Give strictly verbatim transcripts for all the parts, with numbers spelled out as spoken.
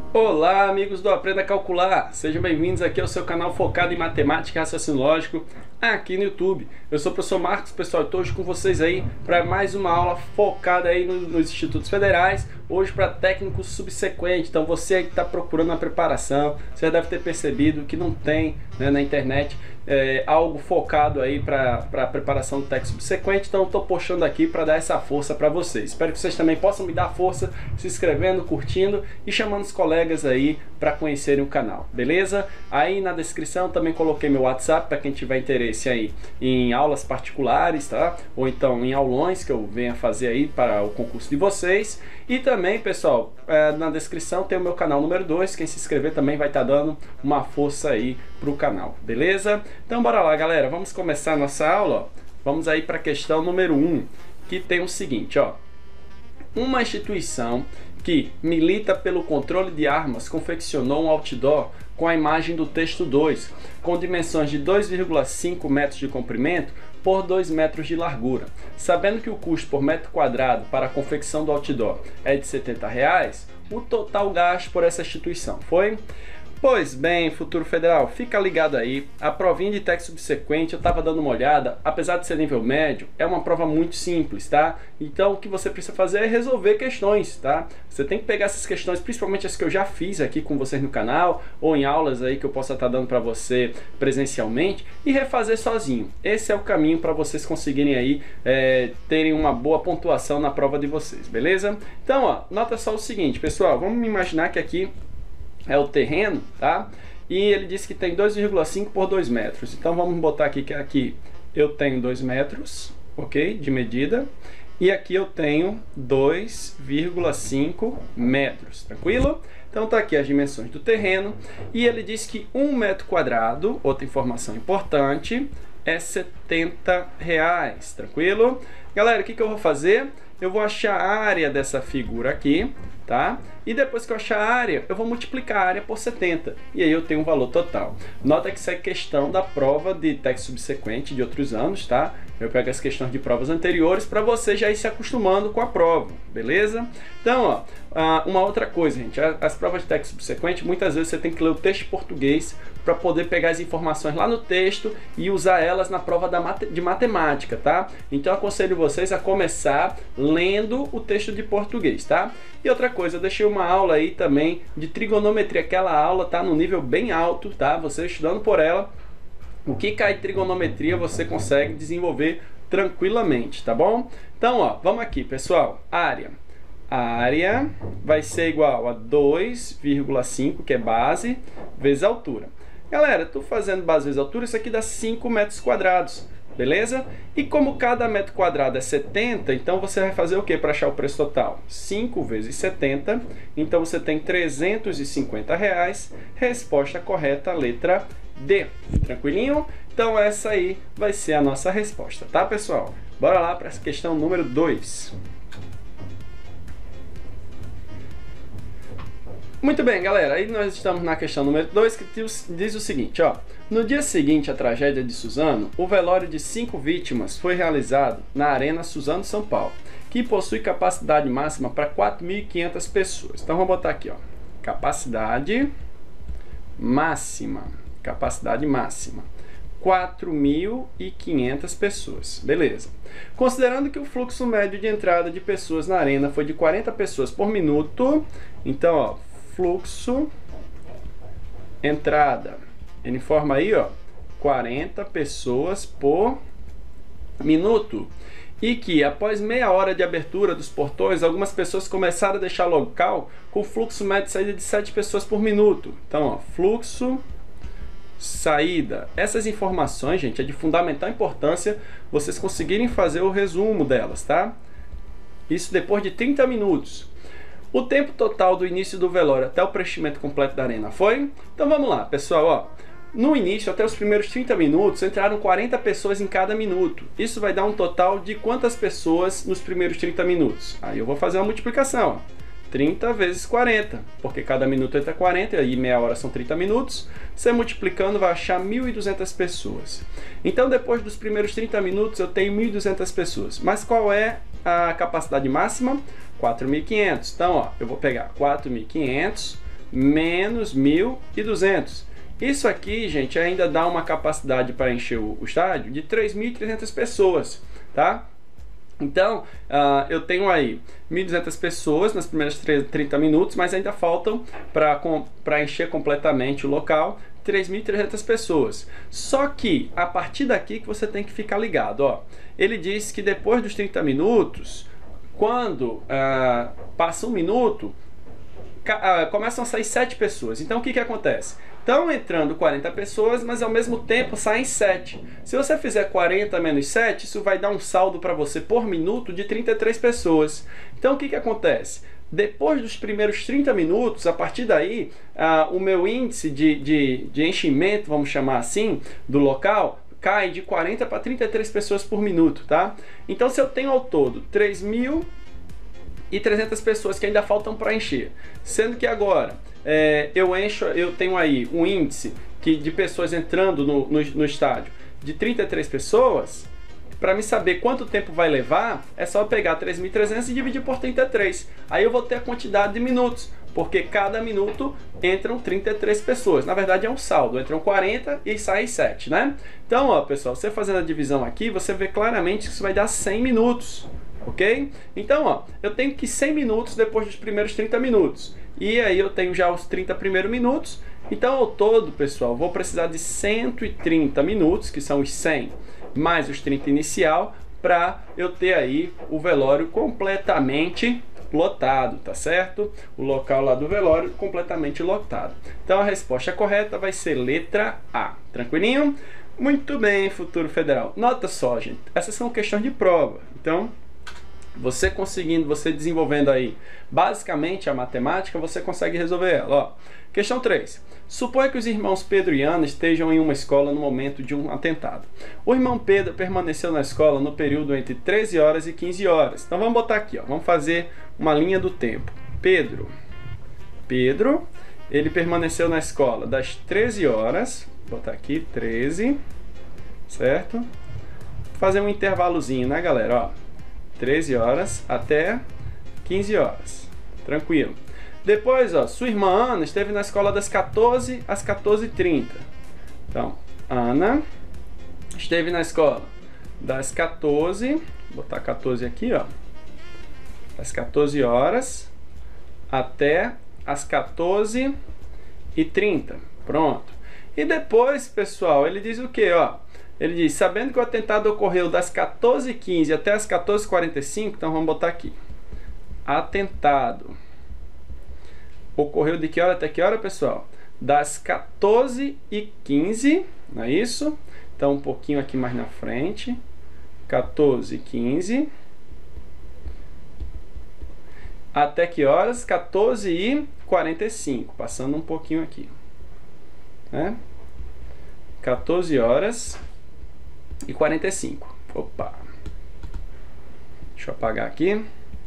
Olá, amigos do Aprenda a Calcular! Sejam bem-vindos aqui ao seu canal focado em matemática e raciocínio lógico aqui no YouTube. Eu sou o professor Marcos, pessoal, estou hoje com vocês aí para mais uma aula focada aí nos, nos Institutos Federais, hoje para técnico subsequente. Então você aí que está procurando uma preparação, você já deve ter percebido que não tem, né, na internet é, algo focado aí para a preparação do técnico subsequente, então eu estou postando aqui para dar essa força para vocês. Espero que vocês também possam me dar força, se inscrevendo, curtindo e chamando os colegas aí para conhecerem o canal, beleza? Aí na descrição também coloquei meu WhatsApp para quem tiver interesse aí em aulas particulares, tá? Ou então em aulões que eu venha fazer aí para o concurso de vocês. E também, pessoal, é, na descrição tem o meu canal número dois, quem se inscrever também vai estar dando uma força aí pro canal, beleza? Então bora lá, galera, vamos começar a nossa aula, ó. Vamos aí para a questão número um, que tem o seguinte, ó. Uma instituição que milita pelo controle de armas confeccionou um outdoor com a imagem do texto dois, com dimensões de dois vírgula cinco metros de comprimento por dois metros de largura. Sabendo que o custo por metro quadrado para a confecção do outdoor é de setenta reais, o total gasto por essa instituição foi... Pois bem, futuro federal, fica ligado aí, a provinha de técnico subsequente, eu estava dando uma olhada, apesar de ser nível médio, é uma prova muito simples, tá? Então o que você precisa fazer é resolver questões, tá? Você tem que pegar essas questões, principalmente as que eu já fiz aqui com vocês no canal, ou em aulas aí que eu possa estar dando para você presencialmente, e refazer sozinho. Esse é o caminho para vocês conseguirem aí é, terem uma boa pontuação na prova de vocês, beleza? Então, ó, nota só o seguinte, pessoal, vamos imaginar que aqui é o terreno, tá? E ele disse que tem dois vírgula cinco por dois metros. Então vamos botar aqui que aqui eu tenho dois metros, ok? De medida. E aqui eu tenho dois vírgula cinco metros, tranquilo? Então tá aqui as dimensões do terreno. E ele diz que um metro quadrado, outra informação importante, é setenta reais, tranquilo? Galera, o que que eu vou fazer? Eu vou achar a área dessa figura aqui, tá? E depois que eu achar a área, eu vou multiplicar a área por setenta. E aí eu tenho um valor total. Nota que isso é questão da prova de técnico subsequente de outros anos, tá? Eu pego as questões de provas anteriores para você já ir se acostumando com a prova, beleza? Então, ó, uma outra coisa, gente. As provas de técnico subsequente, muitas vezes você tem que ler o texto em português para poder pegar as informações lá no texto e usar elas na prova da mate de matemática, tá? Então eu aconselho vocês a começar lendo o texto de português, tá? E outra coisa, eu deixei uma aula aí também de trigonometria. Aquela aula tá no nível bem alto, tá? Você estudando por ela, o que cai em trigonometria você consegue desenvolver tranquilamente, tá bom? Então, ó, vamos aqui, pessoal. Área. A área vai ser igual a dois vírgula cinco, que é base, vezes altura. Galera, tô fazendo base vezes altura, isso aqui dá cinco metros quadrados, beleza? E como cada metro quadrado é setenta, então você vai fazer o que para achar o preço total? cinco vezes setenta, então você tem trezentos e cinquenta reais. Resposta correta, letra D. Tranquilinho? Então essa aí vai ser a nossa resposta, tá, pessoal? Bora lá para a questão número dois. Muito bem, galera, aí nós estamos na questão número dois, que diz o seguinte, ó. No dia seguinte à tragédia de Suzano, o velório de cinco vítimas foi realizado na Arena Suzano, São Paulo, que possui capacidade máxima para quatro mil e quinhentas pessoas. Então vamos botar aqui, ó, capacidade máxima, capacidade máxima, quatro mil e quinhentas pessoas, beleza. Considerando que o fluxo médio de entrada de pessoas na arena foi de quarenta pessoas por minuto, então, ó, fluxo, entrada, ele informa aí, ó, quarenta pessoas por minuto. E que após meia hora de abertura dos portões, algumas pessoas começaram a deixar o local com fluxo médio de saída de sete pessoas por minuto. Então, ó, fluxo, saída. Essas informações, gente, é de fundamental importância vocês conseguirem fazer o resumo delas, tá? Isso depois de trinta minutos. O tempo total do início do velório até o preenchimento completo da arena foi? Então vamos lá, pessoal, ó. No início, até os primeiros trinta minutos, entraram quarenta pessoas em cada minuto. Isso vai dar um total de quantas pessoas nos primeiros trinta minutos? Aí eu vou fazer uma multiplicação, ó. trinta vezes quarenta, porque cada minuto entra quarenta, e aí meia hora são trinta minutos. Você multiplicando vai achar mil e duzentas pessoas. Então, depois dos primeiros trinta minutos, eu tenho mil e duzentas pessoas. Mas qual é a capacidade máxima? quatro mil e quinhentos. Então, ó, eu vou pegar quatro mil e quinhentos menos mil e duzentos. Isso aqui, gente, ainda dá uma capacidade para encher o, o estádio de três mil e trezentas pessoas, tá? Então, uh, eu tenho aí mil e duzentas pessoas nas primeiras trinta minutos, mas ainda faltam para encher completamente o local três mil e trezentas pessoas. Só que, a partir daqui que você tem que ficar ligado, ó. Ele diz que depois dos trinta minutos, quando uh, passa um minuto, uh, começam a sair sete pessoas. Então, o que que acontece? Estão entrando quarenta pessoas, mas ao mesmo tempo saem sete. Se você fizer quarenta menos sete, isso vai dar um saldo para você por minuto de trinta e três pessoas. Então o que que acontece? Depois dos primeiros trinta minutos, a partir daí, uh, o meu índice de, de, de enchimento, vamos chamar assim, do local, cai de quarenta para trinta e três pessoas por minuto, tá? Então se eu tenho ao todo três mil e trezentas pessoas que ainda faltam para encher, sendo que agora é, eu encho, eu tenho aí um índice que, de pessoas entrando no, no, no estádio de trinta e três pessoas, para me saber quanto tempo vai levar, é só eu pegar três mil e trezentos e dividir por trinta e três. Aí eu vou ter a quantidade de minutos, porque cada minuto entram trinta e três pessoas. Na verdade é um saldo, entram quarenta e saem sete, né? Então, ó, pessoal, você fazendo a divisão aqui, você vê claramente que isso vai dar cem minutos. Ok? Então, ó, eu tenho que cem minutos depois dos primeiros trinta minutos. E aí eu tenho já os trinta primeiros minutos. Então, ao todo, pessoal, vou precisar de cento e trinta minutos, que são os cem, mais os trinta inicial, para eu ter aí o velório completamente lotado, tá certo? O local lá do velório completamente lotado. Então, a resposta correta vai ser letra A. Tranquilinho? Muito bem, futuro federal. Nota só, gente, essas são questões de prova. Então, você conseguindo, você desenvolvendo aí basicamente a matemática, você consegue resolver ela. Ó, questão três. Suponha que os irmãos Pedro e Ana estejam em uma escola no momento de um atentado. O irmão Pedro permaneceu na escola no período entre treze horas e quinze horas. Então vamos botar aqui, ó, vamos fazer uma linha do tempo. Pedro, Pedro, ele permaneceu na escola das treze horas, vou botar aqui treze, certo? Vou fazer um intervalozinho, né, galera? Ó, treze horas até quinze horas. Tranquilo. Depois, ó, sua irmã Ana esteve na escola das quatorze às quatorze e trinta. Então, Ana esteve na escola das quatorze, vou botar quatorze aqui, ó, das quatorze horas até as quatorze e trinta. Pronto. E depois, pessoal, ele diz o quê, ó? Ele diz, sabendo que o atentado ocorreu das quatorze e quinze até as quatorze e quarenta e cinco, então vamos botar aqui. Atentado ocorreu de que hora até que hora, pessoal? Das quatorze e quinze, não é isso? Então, um pouquinho aqui mais na frente. quatorze e quinze. Até que horas? quatorze e quarenta e cinco. Passando um pouquinho aqui. Né? quatorze horas e quarenta e cinco. Opa! Deixa eu apagar aqui.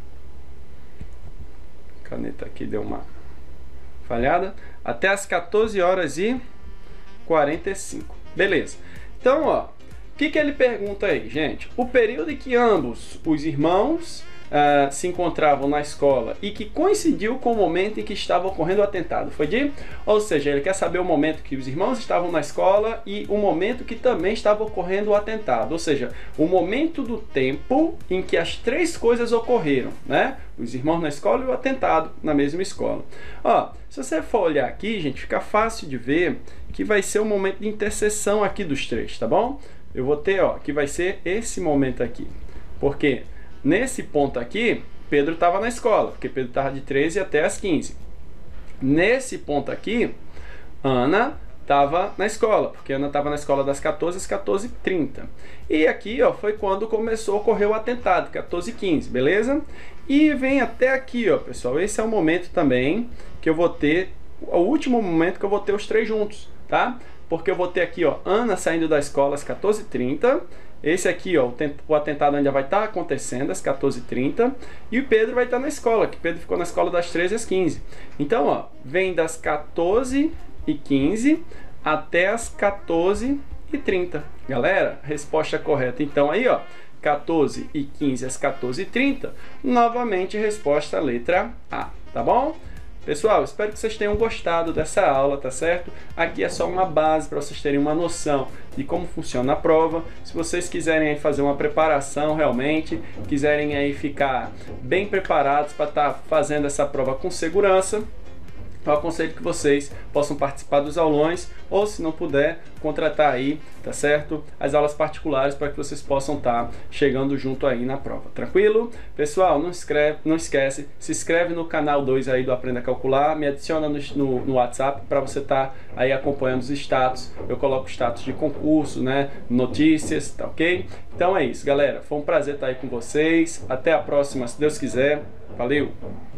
A caneta aqui deu uma falhada. Até as quatorze horas e quarenta e cinco. Beleza. Então, ó, o que que ele pergunta aí, gente? O período em que ambos os irmãos uh, se encontravam na escola e que coincidiu com o momento em que estava ocorrendo o atentado. Foi de? Ou seja, ele quer saber o momento que os irmãos estavam na escola e o momento que também estava ocorrendo o atentado. Ou seja, o momento do tempo em que as três coisas ocorreram, né? Os irmãos na escola e o atentado na mesma escola. Ó, se você for olhar aqui, gente, fica fácil de ver que vai ser o momento de interseção aqui dos três, tá bom? Eu vou ter, ó, que vai ser esse momento aqui. Porque nesse ponto aqui, Pedro estava na escola, porque Pedro estava de treze até as quinze. Nesse ponto aqui, Ana estava na escola, porque Ana estava na escola das quatorze às quatorze e trinta. E aqui, ó, foi quando começou a ocorrer o atentado, quatorze e quinze, beleza? E vem até aqui, ó, pessoal, esse é o momento também que eu vou ter, o último momento que eu vou ter os três juntos, tá? Porque eu vou ter aqui, ó, Ana saindo da escola às quatorze e trinta. Esse aqui, ó, o atentado ainda vai estar acontecendo às quatorze e trinta. E o Pedro vai estar na escola, que Pedro ficou na escola das treze às quinze. Então, ó, vem das quatorze e quinze até as quatorze e trinta. Galera, resposta correta. Então, aí, ó, quatorze e quinze às quatorze e trinta. Novamente, resposta letra A, tá bom? Pessoal, espero que vocês tenham gostado dessa aula, tá certo? Aqui é só uma base para vocês terem uma noção de como funciona a prova. Se vocês quiserem aí fazer uma preparação realmente, quiserem aí ficar bem preparados para estar fazendo essa prova com segurança, eu aconselho que vocês possam participar dos aulões ou, se não puder, contratar aí, tá certo? As aulas particulares para que vocês possam estar chegando junto aí na prova, tranquilo? Pessoal, não, escreve, não esquece, se inscreve no canal dois aí do Aprenda a Calcular, me adiciona no, no, no WhatsApp para você estar aí acompanhando os status. Eu coloco status de concurso, né? Notícias, tá ok? Então é isso, galera. Foi um prazer estar aí com vocês. Até a próxima, se Deus quiser. Valeu!